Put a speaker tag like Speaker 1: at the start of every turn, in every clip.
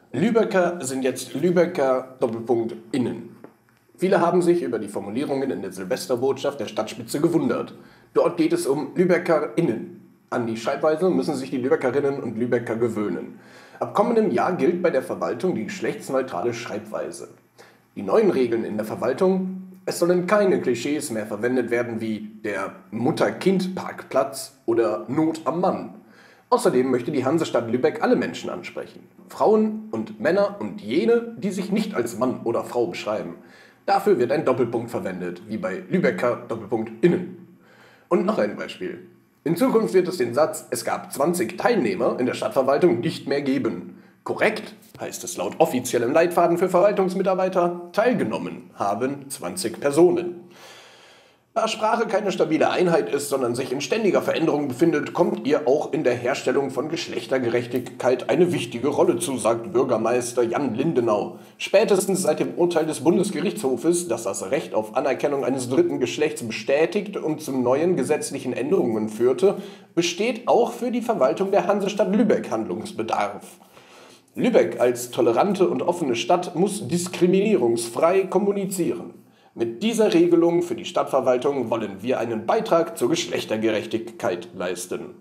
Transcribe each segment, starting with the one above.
Speaker 1: Lübecker sind jetzt Lübecker Doppelpunkt innen. Viele haben sich über die Formulierungen in der Silvesterbotschaft der Stadtspitze gewundert. Dort geht es um Lübecker innen. An die Schreibweise müssen sich die Lübeckerinnen und Lübecker gewöhnen. Ab kommendem Jahr gilt bei der Verwaltung die geschlechtsneutrale Schreibweise. Die neuen Regeln in der Verwaltung: Es sollen keine Klischees mehr verwendet werden wie der Mutter-Kind-Parkplatz oder Not am Mann. Außerdem möchte die Hansestadt Lübeck alle Menschen ansprechen. Frauen und Männer und jene, die sich nicht als Mann oder Frau beschreiben. Dafür wird ein Doppelpunkt verwendet, wie bei Lübecker Doppelpunkt innen. Und noch ein Beispiel. In Zukunft wird es den Satz "Es gab 20 Teilnehmer" in der Stadtverwaltung nicht mehr geben. Korrekt heißt es laut offiziellem Leitfaden für Verwaltungsmitarbeiter: Teilgenommen haben 20 Personen. Da Sprache keine stabile Einheit ist, sondern sich in ständiger Veränderung befindet, kommt ihr auch in der Herstellung von Geschlechtergerechtigkeit eine wichtige Rolle zu, sagt Bürgermeister Jan Lindenau. Spätestens seit dem Urteil des Bundesgerichtshofes, das das Recht auf Anerkennung eines dritten Geschlechts bestätigt und zu neuen gesetzlichen Änderungen führte, besteht auch für die Verwaltung der Hansestadt Lübeck Handlungsbedarf. Lübeck als tolerante und offene Stadt muss diskriminierungsfrei kommunizieren. Mit dieser Regelung für die Stadtverwaltung wollen wir einen Beitrag zur Geschlechtergerechtigkeit leisten.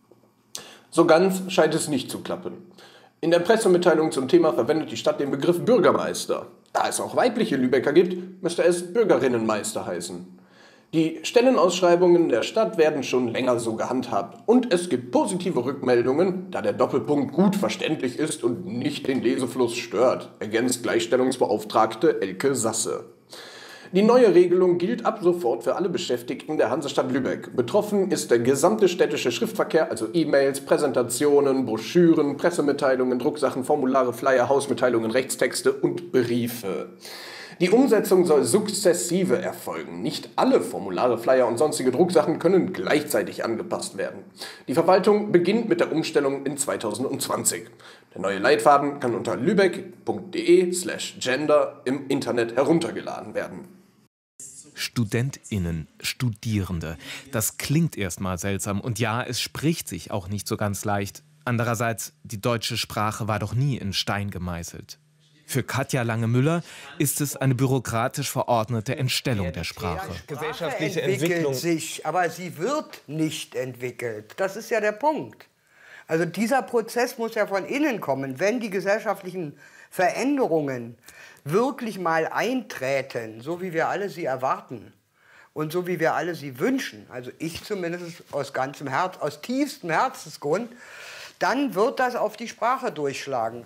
Speaker 1: So ganz scheint es nicht zu klappen. In der Pressemitteilung zum Thema verwendet die Stadt den Begriff Bürgermeister. Da es auch weibliche Lübecker gibt, müsste es Bürgerinnenmeister heißen. Die Stellenausschreibungen der Stadt werden schon länger so gehandhabt. Und es gibt positive Rückmeldungen, da der Doppelpunkt gut verständlich ist und nicht den Lesefluss stört, ergänzt Gleichstellungsbeauftragte Elke Sasse. Die neue Regelung gilt ab sofort für alle Beschäftigten der Hansestadt Lübeck. Betroffen ist der gesamte städtische Schriftverkehr, also E-Mails, Präsentationen, Broschüren, Pressemitteilungen, Drucksachen, Formulare, Flyer, Hausmitteilungen, Rechtstexte und Briefe. Die Umsetzung soll sukzessive erfolgen. Nicht alle Formulare, Flyer und sonstige Drucksachen können gleichzeitig angepasst werden. Die Verwaltung beginnt mit der Umstellung in 2020. Der neue Leitfaden kann unter lübeck.de/gender im Internet heruntergeladen werden.
Speaker 2: StudentInnen, Studierende. Das klingt erstmal seltsam und ja, es spricht sich auch nicht so ganz leicht. Andererseits, die deutsche Sprache war doch nie in Stein gemeißelt. Für Katja Lange-Müller ist es eine bürokratisch verordnete Entstellung der Sprache.
Speaker 3: Gesellschaftliche Entwicklung sich, aber sie wird nicht entwickelt. Das ist ja der Punkt. Also dieser Prozess muss ja von innen kommen. Wenn die gesellschaftlichen Veränderungen wirklich mal eintreten, so wie wir alle sie erwarten und so wie wir alle sie wünschen, also ich zumindest aus ganzem Herz, aus tiefstem Herzensgrund, dann wird das auf die Sprache durchschlagen.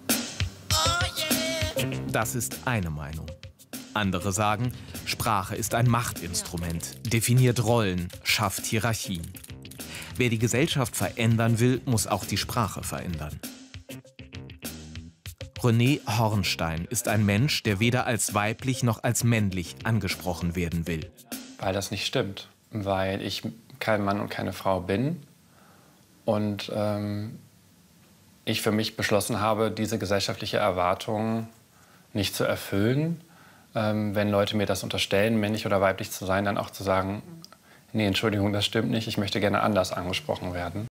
Speaker 2: Das ist eine Meinung. Andere sagen, Sprache ist ein Machtinstrument, definiert Rollen, schafft Hierarchien. Wer die Gesellschaft verändern will, muss auch die Sprache verändern. René Hornstein ist ein Mensch, der weder als weiblich noch als männlich angesprochen werden will.
Speaker 4: Weil das nicht stimmt, weil ich kein Mann und keine Frau bin und ich für mich beschlossen habe, diese gesellschaftliche Erwartung nicht zu erfüllen. Wenn Leute mir das unterstellen, männlich oder weiblich zu sein, dann auch zu sagen, nee, Entschuldigung, das stimmt nicht, ich möchte gerne anders angesprochen werden.